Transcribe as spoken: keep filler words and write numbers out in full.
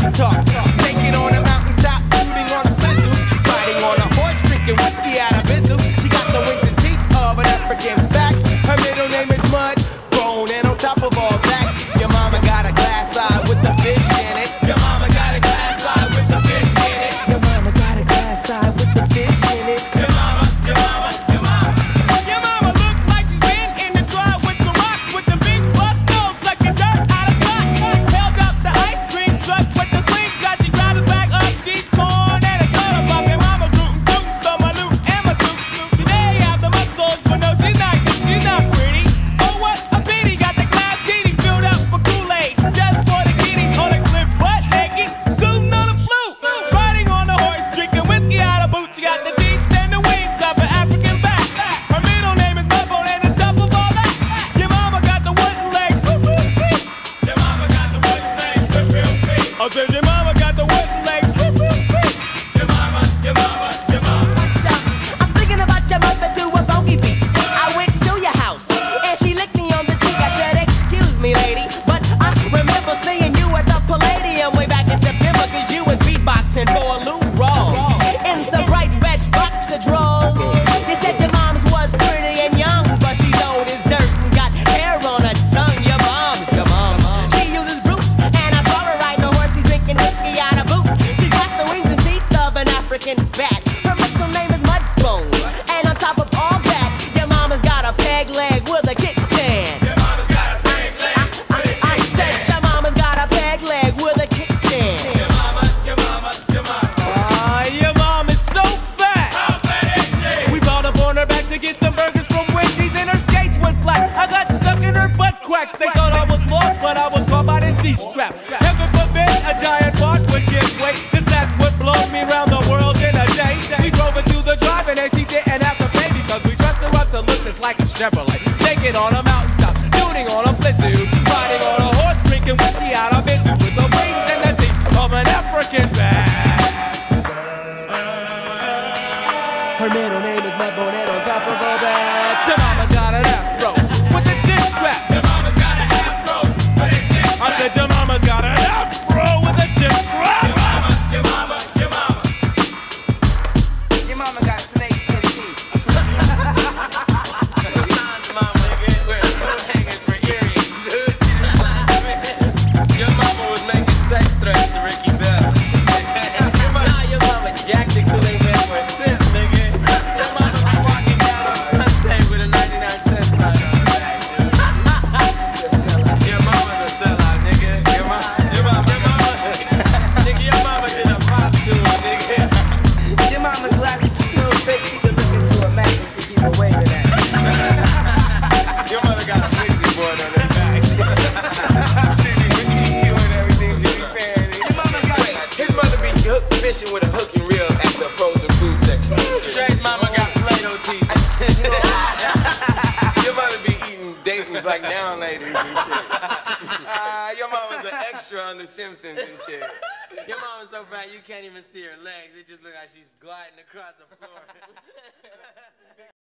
talk. Naked on a mountaintop, shooting on a fizzle. Riding on a horse, drinking whiskey out of bizzle. She got the wings and teeth of an African back. Her middle name is Mud, grown, and on top of all that, your mama got a glass eye with the fish in it. Your mama got a glass eye with the fish in it. Your mama got a glass eye with the fish in it. Your mama, your mama, your mama. Your mama look like she's been in the dry with some rocks, with the big bust nose sucking dirt out of socks. Held up the ice cream truck with the slingshot. She grabbed a bag of cheese corn and a soda pop. Your mama rootin' tootin', stole my loot and my suit. She may have the muscles, but no, she's not cute, she's not pretty. Oh, what a pity, got the glass beanie filled up with Kool-Aid. Just for the kiddies on the cliff, butt naked, tootin' on the flute. Riding on a horse, drinking whiskey out of boot. She got the teeth and the wings of an African bat. Her middle name is Mudbone, and on top of all that, your mama got the wooden legs, whoop, whoop, feet. Your mama got the wooden legs, whoop, whoop, feet. I said your mama got the wooden legs, whoop, whoop, feet. Your mama, your mama, your mama. I'm thinking about your mother to a funky beat. I went to your house and she licked me on the cheek. I said, excuse me, lady, but I remember seeing you at the Palladium way back in September, cause you was beatboxing for Lou Rawls in some bright red boxer drawers. You said your mom's was pretty and young, but she's old as dirt and got hair on her tongue. Your mom's your mom. She uses roots, and I saw her riding a horse. She's drinking whiskey out of boot. She's got the wings and teeth of an African bat. Her middle name is Mudbone, and on top of all that, your mama's got a peg leg with a kickstand. Your mama's got a big leg with a I said your mama's got a peg leg with a kickstand. Your mama, your mama, your mama. Ah, your mom is so fat. How fat is she? We bought up on her back to get some burgers from Wendy's, and her skates went flat. I got stuck in her butt crack. They thought I was lost, but I was caught by the G-strap. Heaven forbid a giant fart would give way, cause that would blow me round the world in a day. We drove her to the drive, and then she didn't have to pay because we dressed her up to look just like a Chevrolet. Naked on a mountaintop, shooting on a blizzard, riding on a horse, drinking whiskey out of bizzoo, with the wings and the teeth of an African bat. Her middle name is Mudbone, and on top of all that, your mama's got an afro with a chin strap. Your mama's got an afro with a chin strap. I said your mama's got an afro with a chin strap. Your mama, your mama, your mama. Your mama got snakeskin teeth. Mama, we're hanging for earrings, dude. Your mama was making sex threats to Ricky Bell. Nah, your mama jacked the Kool-Aid man for a sip, nigga. Your mama be walking down on Sunset with a ninety-nine cent sign on her back, dude. Your mama's a sellout, nigga. Your mama, your mama, your mama. Nigga, your mama did a pop to her, nigga. Your mama's glasses are so big she could look into a magnet to keep away with that. Your mother got a mixing board on her back. She be with E Q and everything she be saying. Your mama got his mother be hook fishing with a hook and reel at the frozen food section. Trey's mama got Play-Doh teeth. Your mother be eating Dayton's like now ladies and shit. Uh, your mama's an extra on The Simpsons and shit. Your mama's so fat you can't even see her legs. It just looks like she's gliding across the floor.